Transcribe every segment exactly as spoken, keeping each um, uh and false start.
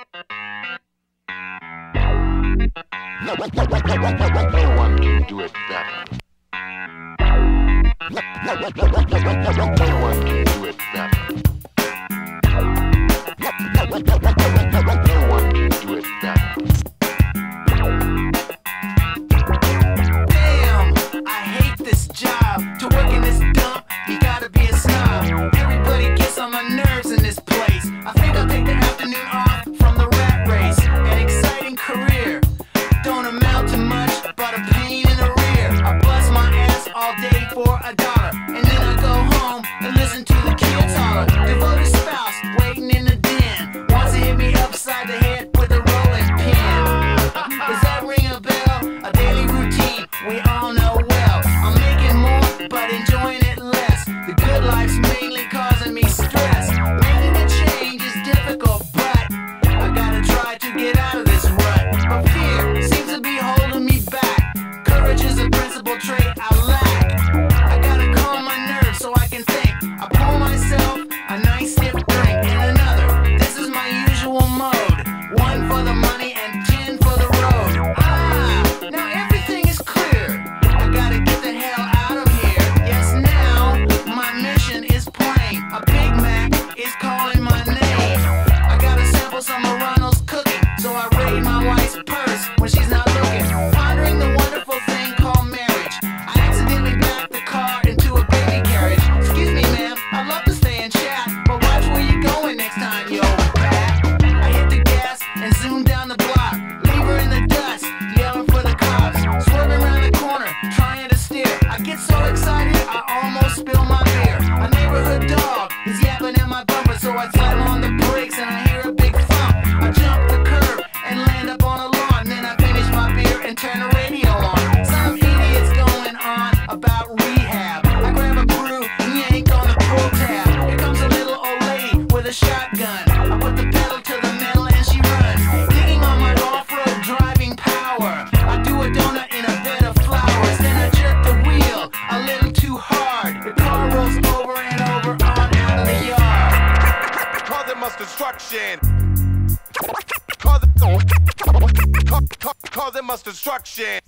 No one can do it better. No one can do it better. No one can do it better. Damn, I hate this job. To work in this dump, you gotta be a snob. Everybody gets on my nerves in this place. I think I'll take the afternoon off from the rat race. An exciting career, don't amount to much but a pain in the rear. I bust my ass all day for a dollar, and then I go home and listen to the kids holler. Devoted spouse waiting in the den wants to hit me upside the head with a rolling pin. Does that ring a bell? A daily routine we all know well. I'm making more but enjoying it less. The good life's mainly causing me stress. Making a change is difficult, but I gotta try to get out of this rut. But fear seems to be holding me back. Courage is a principal trait I lack. I gotta calm my nerves so I can think. I pour myself a nice stiff drink and another. This is my usual mode. One for the money and ten for the road. Ah, now everything is clear. I gotta get the hell out of here. Yes, now my mission is plain. A Big Mac is calling my name. I gotta sample some of Ronald's cooking, so I raid my wife's purse when she's not looking. Pondering the wonderful thing called marriage, I accidentally backed the car into a baby carriage. Excuse me, ma'am, I'd love to stay and chat, but watch where you're going next time, you old bat. I hit the gas and zoom down the block, leave her in the dust, yelling for the cops. Swerving around the corner, trying to steer. I get so excited, I almost spill my beer. A neighborhood dog is yapping at my bumper, so I slam on the brakes and I hear a big thump. I jump the curb and land up on a lawn, then I finish my beer and turn the radio on. Some idiot's going on about rehab. I grab a brew and yank on the pull tab. Here comes a little old lady with a shotgun. I put the pedal to the metal and she runs, digging on my off-road driving power. I do a donut in a bed of flowers, then I jerk the wheel a little too hard. The car rolls over and over on out of the yard. Cause it must destruction. Cause it, cause, cause it must destruction.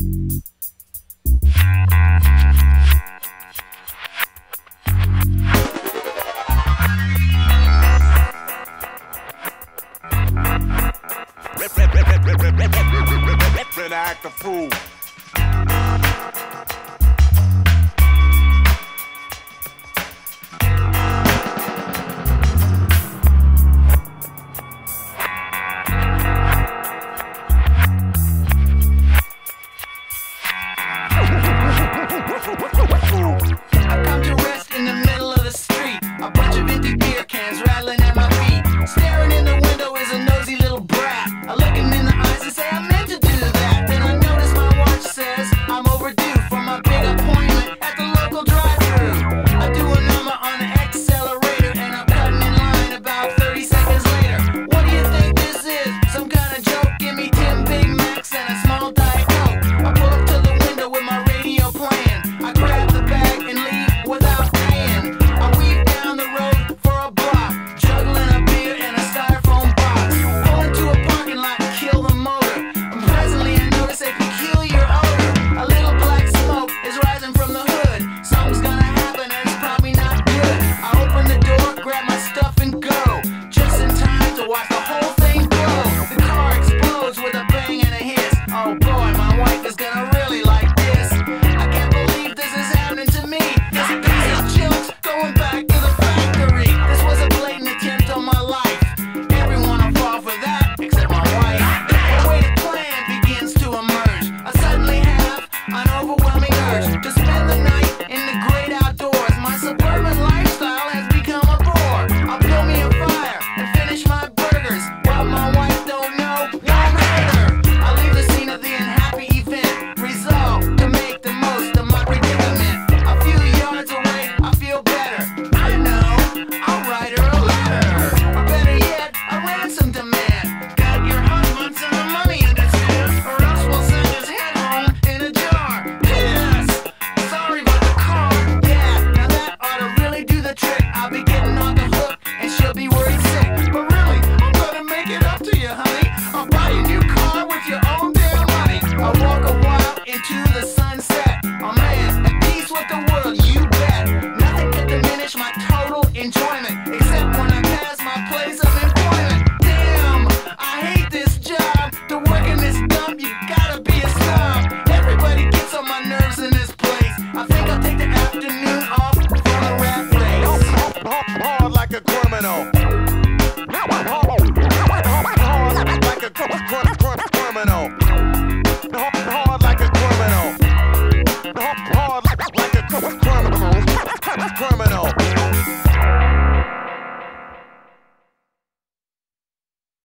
Then act a fool. I come to rest in the middle of the street. A bunch of empty beer cans rattling at my feet. Staring in the window is a nosy little brat. I look him in the eyes and say I meant to do that. Then I notice my watch says I'm overdue for my big appointment at the local drive-thru. I do a number on the accelerator and I'm cutting in line about thirty seconds later. What do you think this is? Some kind of joke? Give me ten Big Macs and a small Diet Coke. I pull up to the window with my radio playing. I grab the bag and leave without paying. I weave down the road for a block, juggling a beer in a styrofoam box. Pull into a parking lot and kill the motor. And presently I notice a peculiar odor. A little black smoke is rising from the hood. Something's gonna happen and it's probably not good. I open the door, grab my stuff and go, just in time to watch the whole thing blow. The car explodes with a bang and a hiss. Oh boy, my wife is gonna really like this. I can't believe this is happening to me. This piece of junk going back to the factory. This was a blatant attempt on my life. Everyone will fall for that except my wife. A weighted plan begins to emerge. I suddenly have an overwhelming urge to spend the night in the great outdoors. My suburban lifestyle has become a bore. I'll build me a fire and finish my burgers I think I'll take the afternoon off from the rat race. Hard like a criminal. Hard like a criminal. Hard like a criminal. Hard like a criminal. Criminal.